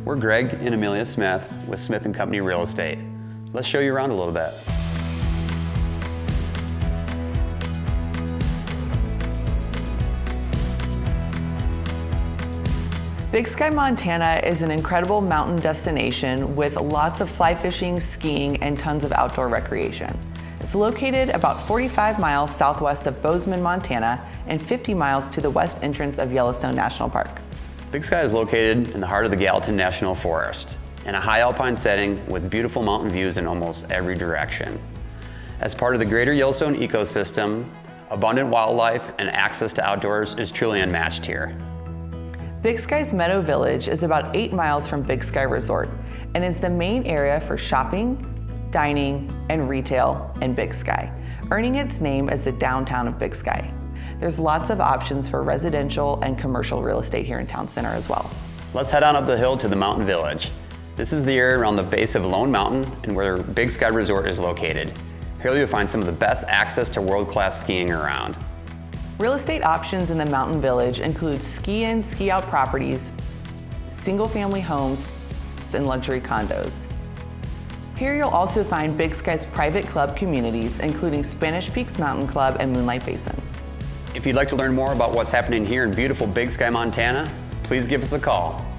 We're Greg and Amelia Smith with Smith & Company Real Estate. Let's show you around a little bit. Big Sky, Montana is an incredible mountain destination with lots of fly fishing, skiing, and tons of outdoor recreation. It's located about 45 miles southwest of Bozeman, Montana, and 50 miles to the west entrance of Yellowstone National Park. Big Sky is located in the heart of the Gallatin National Forest, in a high alpine setting with beautiful mountain views in almost every direction. As part of the greater Yellowstone ecosystem, abundant wildlife and access to outdoors is truly unmatched here. Big Sky's Meadow Village is about 8 miles from Big Sky Resort and is the main area for shopping, dining, and retail in Big Sky, earning its name as the downtown of Big Sky. There's lots of options for residential and commercial real estate here in Town Center as well. Let's head on up the hill to the Mountain Village. This is the area around the base of Lone Mountain and where Big Sky Resort is located. Here you'll find some of the best access to world-class skiing around. Real estate options in the Mountain Village include ski-in, ski-out properties, single-family homes, and luxury condos. Here you'll also find Big Sky's private club communities, including Spanish Peaks Mountain Club and Moonlight Basin. If you'd like to learn more about what's happening here in beautiful Big Sky, Montana, please give us a call.